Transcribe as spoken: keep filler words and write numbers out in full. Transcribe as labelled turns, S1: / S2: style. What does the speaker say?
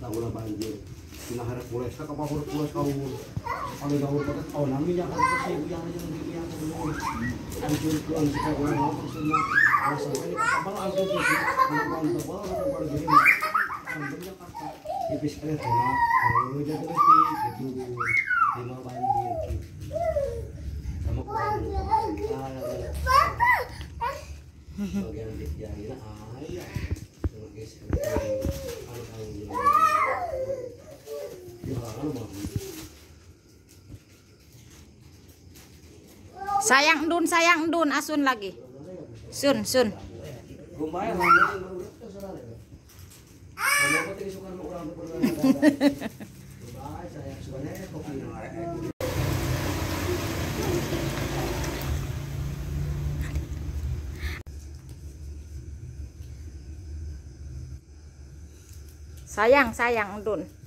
S1: ulah banjir. Dina harap pules ka kapahurap pules ka umur. Kalau jauh pada oh namanya kan saya yang aja lagi yang umur. Anjir ku ang kita ulah ngomong semua. Asal ini kapal angkut itu. Anak mantap banget kapal gini. Sambilnya kata tipis kali tolak. Kalau jadi gitu lima banjir gitu. Sama kurang. Bagian yang ini ayah.
S2: Sayang Dun, sayang Dun, asun lagi. Sun, sun. Sayang, sayang Dun.